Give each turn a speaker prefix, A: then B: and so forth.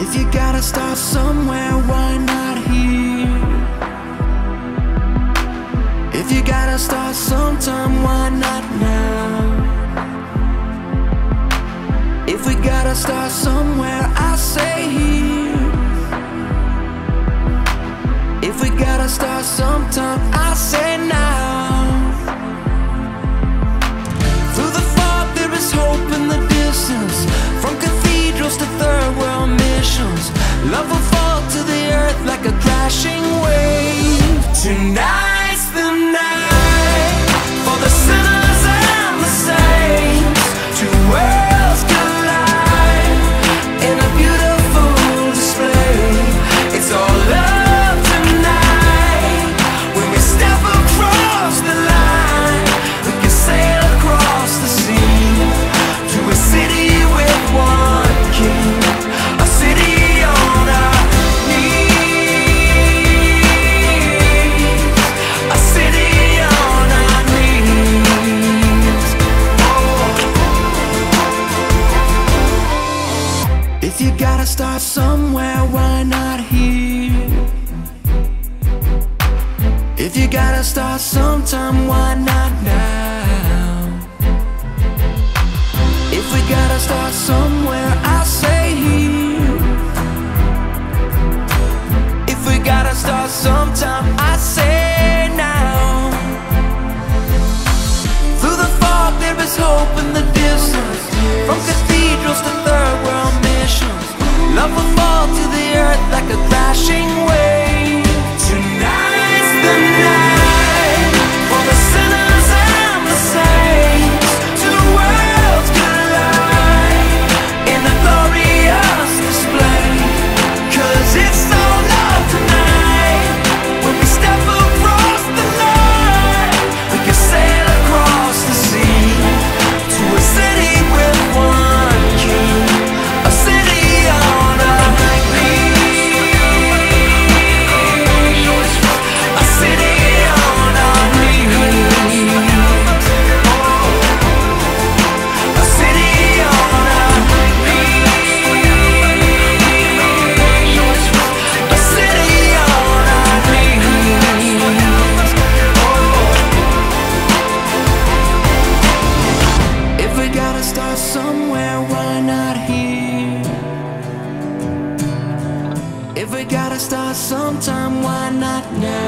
A: If you gotta start somewhere, why not here? If you gotta start sometime, why not now? If we gotta start somewhere, I say here. If we gotta start sometime, I say now. Through the fog there is hope in the distance. From cathedrals to third world missions, love will fall to the earth like a crashing wave. Tonight's the night for the sinners and the saints. Two worlds collide in a beautiful display. It's all love tonight. When we step across the line, we can sail across the sea to a city with one king, a city on our knees, a city on our knees. Oh. If you gotta start somewhere, why not here? If you gotta start sometime, why not now? If we gotta start somewhere, I say here. If we gotta start sometime, I say now. Through the fog there is hope in the distance. From cathedrals to third world missions, love will fall to the earth like a crashing wave. Tonight's the night for the sinners and the saints. Two worlds collide in a glorious display. 'Cause it's all love tonight. When we step across the line, we can sail across the sea to a city with one king, a city on our knees, a city on our knees, a city on our knees, a city on our knees. If we gotta start somewhere, why not here? If we gotta start sometime, why not now?